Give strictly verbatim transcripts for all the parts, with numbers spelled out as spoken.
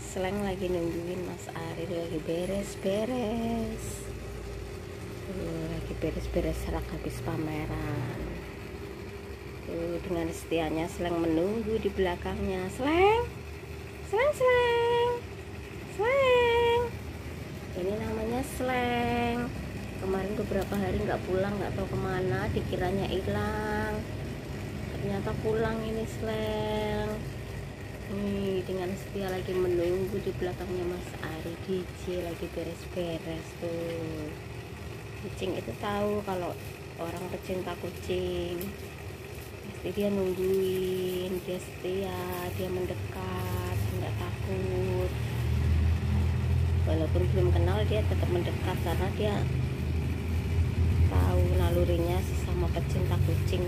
Seleng lagi nungguin Mas Ari lagi beres-beres. Tuh, lagi beres-beres rak habis pameran. Tuh, dengan setianya Seleng menunggu di belakangnya. Seleng, Seleng, Seleng, Seleng. Ini namanya Seleng. Kemarin beberapa hari nggak pulang, nggak tahu kemana, dikiranya hilang. Ternyata pulang ini Seleng. Nih, dengan setia lagi menunggu di belakangnya Mas Ari. D J lagi beres-beres tuh. Kucing itu tahu kalau orang pecinta kucing, pasti dia nungguin, dia setia, dia mendekat, nggak takut. Walaupun belum kenal, dia tetap mendekat karena dia tahu nalurinya sesama pecinta kucing.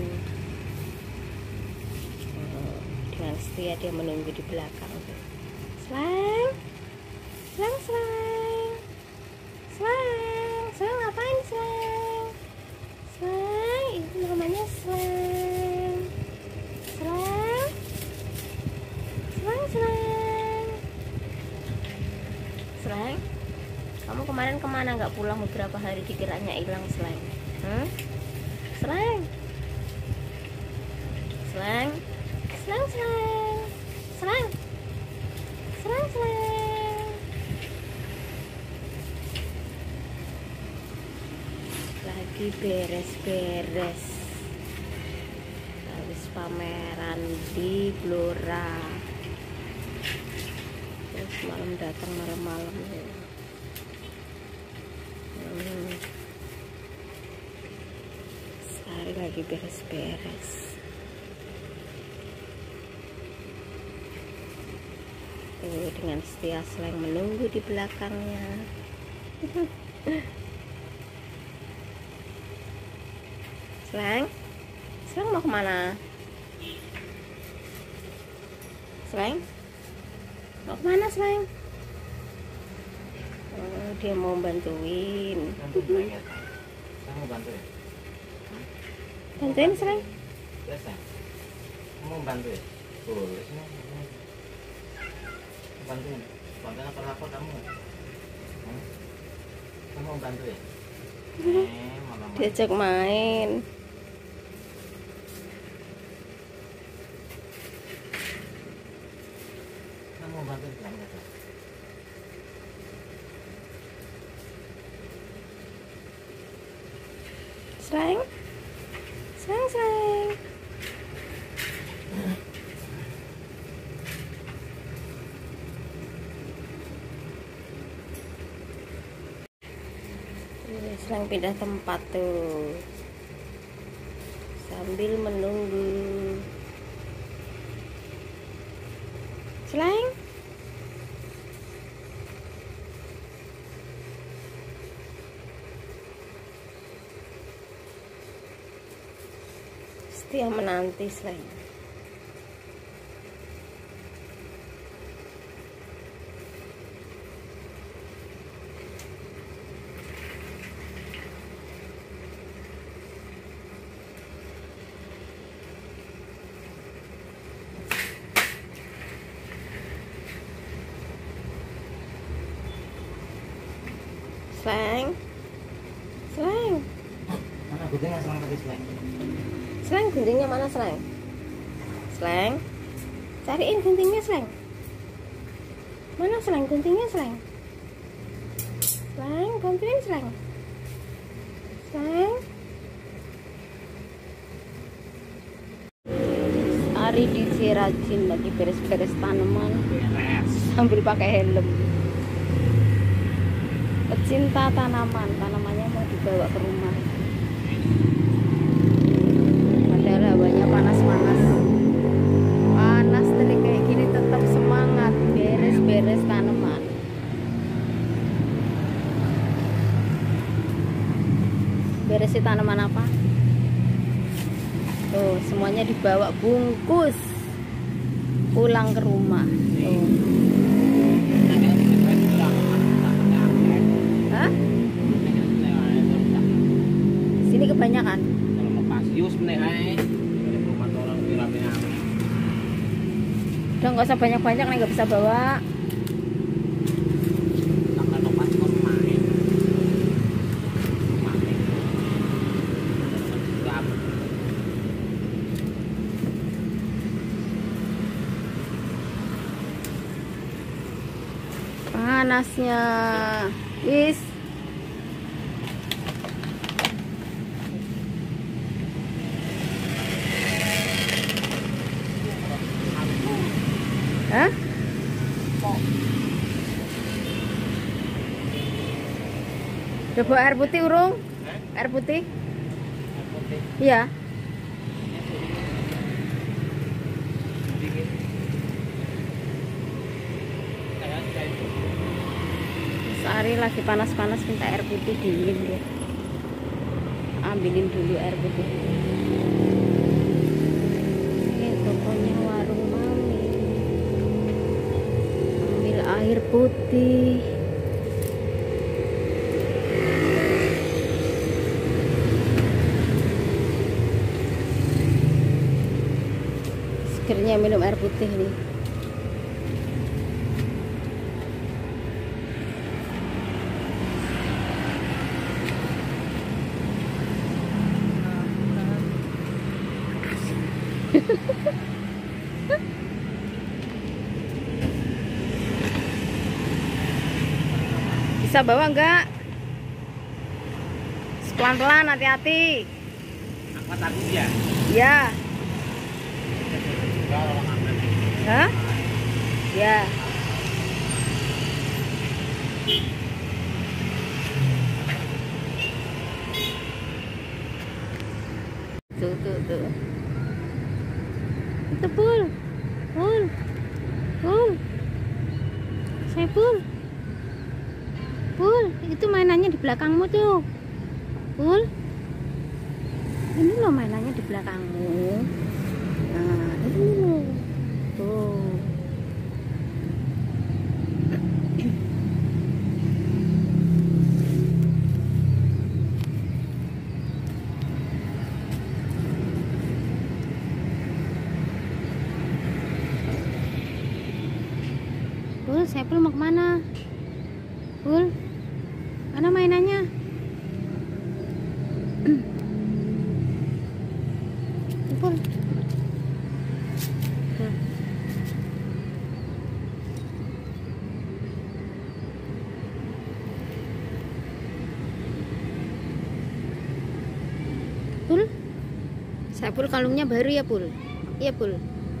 Dengan setia dia menunggu di belakang. Seleng, Seleng, Seleng, Seleng, Seleng ngapain Seleng? Seleng, itu namanya Seleng. Seleng, Seleng, Seleng, Seleng. Kamu kemarin kemana nggak pulang beberapa hari, dikiranya hilang Seleng? Hmm? Seleng, Seleng. Seleng, Seleng, Seleng, Seleng, Seleng. Lagi beres-beres habis pameran di Blora. Terus malam datang malam-malam. Hmm. Sehari lagi beres-beres. Tuh, dengan setia Seleng menunggu di belakangnya. Seleng, Seleng mau kemana? Seleng, mau kemana Seleng? Oh, dia mau bantuin. Saya mau bantu ya? Bantuin Seleng? Ya, Sayang. Mau bantu ya? Boleh sih. Bantuin, bantuin apa lapor kamu? Hmm? Kamu mau bantu ya? Eh, malam Diajak main. kamu mau bantu bilang gitu. Seleng, Seleng, Seleng. Seleng pindah tempat tuh sambil menunggu. Seleng, setia menanti Seleng. Seleng, Seleng, Mana guntingnya Seleng tadi Seleng? Seleng, guntingnya mana Seleng? Seleng, cariin guntingnya Seleng. Mana Seleng, guntingnya Seleng? Seleng, bantuin Seleng. Seleng. Ari di Rajin lagi beres-beres tanaman sambil pakai helm. Pecinta tanaman, tanamannya mau dibawa ke rumah. Padahal hawanya panas-panas. Panas terik kayak gini tetap semangat beres-beres tanaman. Beresi tanaman apa? Tuh, semuanya dibawa bungkus pulang ke rumah. Tuh. Hah? Sini kebanyakan. Udah nggak usah banyak-banyak, nih nggak bisa bawa. panasnya. Wis. Hah? Coba air putih urung? Air putih? Air putih. Iya. Dingin. Kayak kayak itu. Sehari lagi panas-panas minta air putih dingin dia. Ambilin dulu air putih. Ini pokoknya warung mami. Ambil air putih. Akhirnya minum air putih nih. Bisa bawa enggak? Pelan-pelan, hati-hati. Angkat aku ya. Ya. Kalau angkat. Hah? Ya. Tuh, tuh, tuh. Itu Pul. Pul. Pul. Saya Pul. Pul, itu mainannya di belakangmu tuh. Pul. Ini loh mainannya di belakangmu. Nah, ini loh. Tuh. Pul, saya Pul mau kemana? Pul, mana mainannya? Pul. Hmm. Pul, saya Pul kalungnya baru ya Pul? Iya Pul.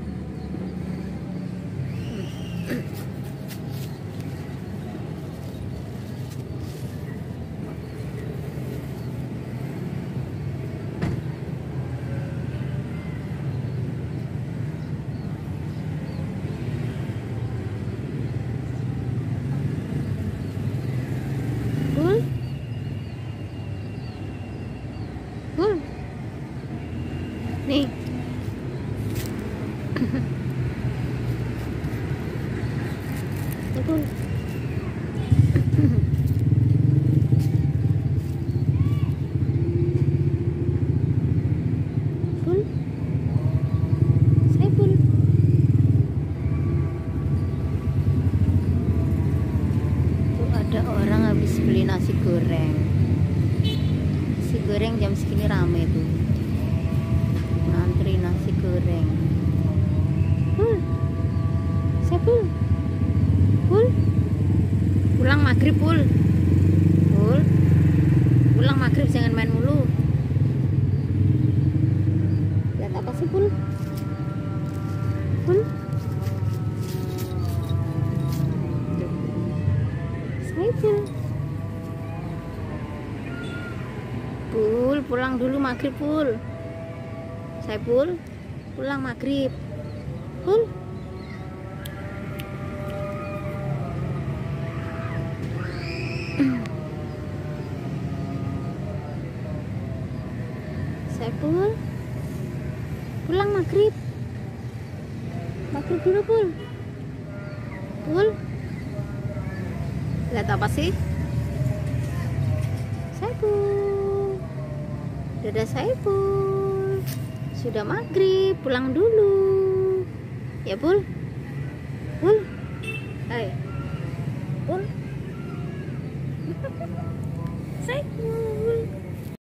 Pul, Pul, nih. Pul. Pul, saya Pul. Tuh ada orang habis beli nasi goreng. Nasi goreng jam segini rame tuh. Ngantri nasi goreng. Pul, saya Pul. Pul, pulang maghrib Pul. Pul, pulang maghrib jangan main mulu. Lihat apa sih Pul? Pul, saya Pul. Pul, pulang dulu maghrib Pul. Saya Pul, pulang maghrib. Pul. Saiful, pulang maghrib. Maghrib dulu Pul. Pul, lihat apa sih? Saiful, dadah Saiful. Sudah maghrib, pulang dulu. Ya Pul. Pul, hai Pul.